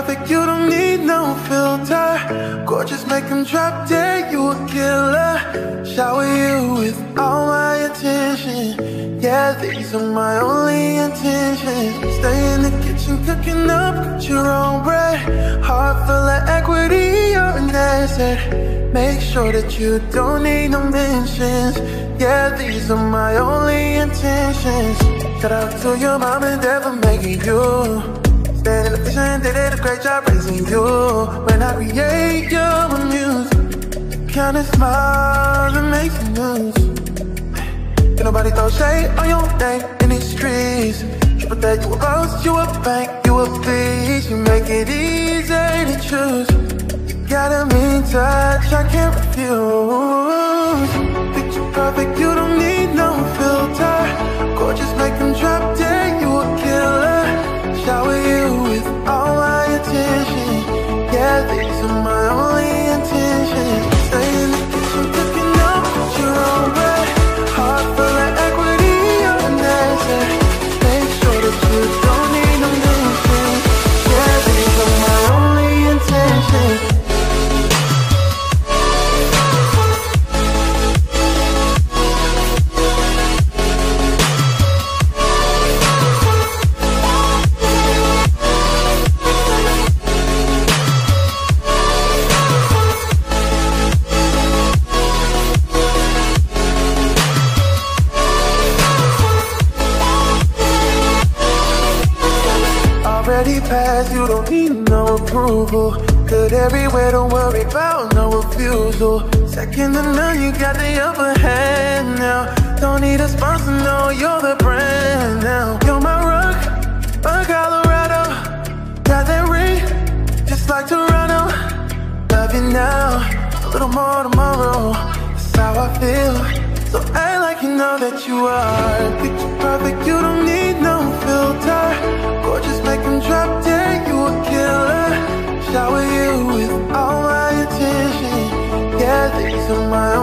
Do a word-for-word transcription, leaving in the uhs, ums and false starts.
perfect, you don't need no filter. Gorgeous, make them drop dead, you a killer. Shower you with all my attention. Yeah, these are my only intentions. Stay in the kitchen, cooking up, cook your own bread. Heart full of equity, you're an asset. Make sure that you don't need no mentions. Yeah, these are my only intentions. Shout out to your mom and dad for making you. Stand in the vision, they did a great job raising you. When I create your music, kind of smile that makes you news. Ain't nobody throw shade on your name in these streets. You put that you a boss, you a bank, you a beast. You make it easy to choose. You got a mean touch, I can't refuse. Picture perfect, you don't need no filter. Gorgeous, make them drop dead, you a killer. Shower you with all my attention. Yeah, these are my only intentions. Stay in the kitchen, cooking up, put your own bread. Heart full of equity, you're an asset. Make sure that you don't need no mentions. Yeah, these are my only intentions. Already passed, you don't need no approval. Good everywhere, don't worry about no refusal. Second to none, you got the upper hand now. Don't need a sponsor, no, you're the brand now. You're my rock, a Colorado. Got that ring, just like Toronto. Love you now, a little more tomorrow. That's how I feel, so act like you know that you are. Picture perfect, you don't need no filter. Gorgeous, make them drop dead, you a killer. Shower you with all my attention. Yeah, these are my